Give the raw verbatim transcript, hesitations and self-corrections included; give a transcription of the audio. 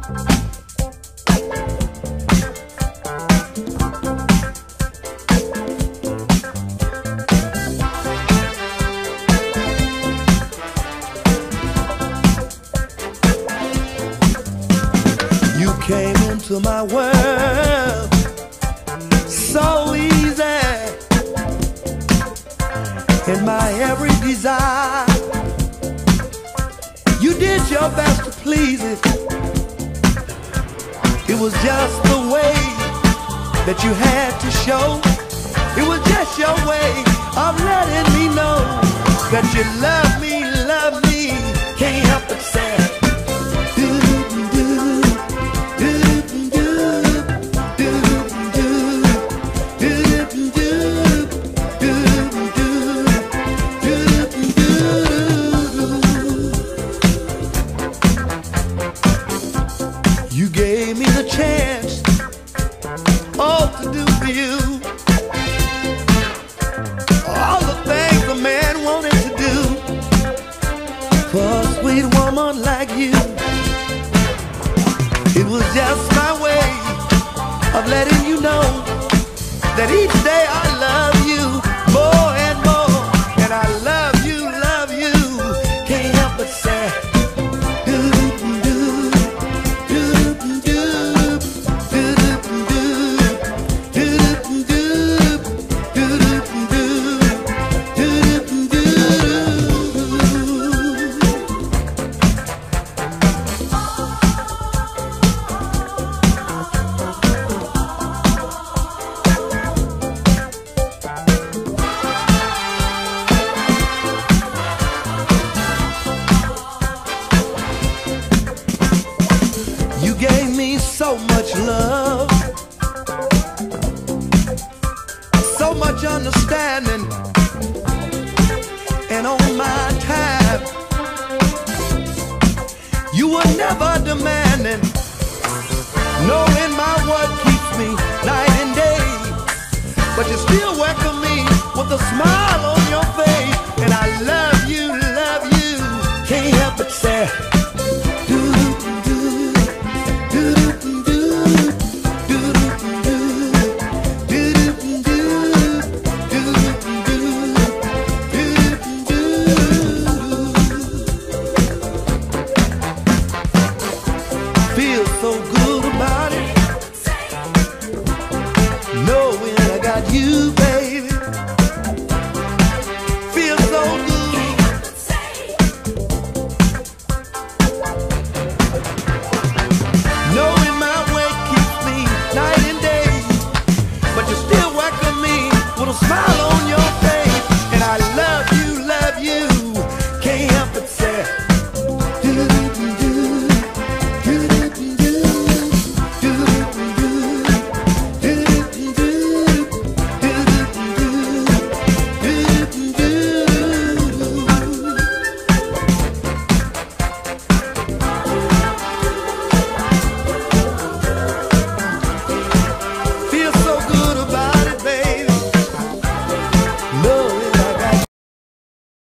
You came into my world so easy, in my every desire. You did your best to please it. It was just the way that you had to show. It was just your way of letting me know that you love me, love me. Can't help but say you gave me the chance, oh, to do for you all the things a man wanted to do for a sweet woman like you. It was just my way of letting you know that each day I love you more and more, and I love you, love you. Can't help but say so much love, so much understanding, and on my time you were never demanding, knowing my what keeps me night and day, but you still welcome me with a smile on your face, and I love you, love you. Can't help but say feels so good.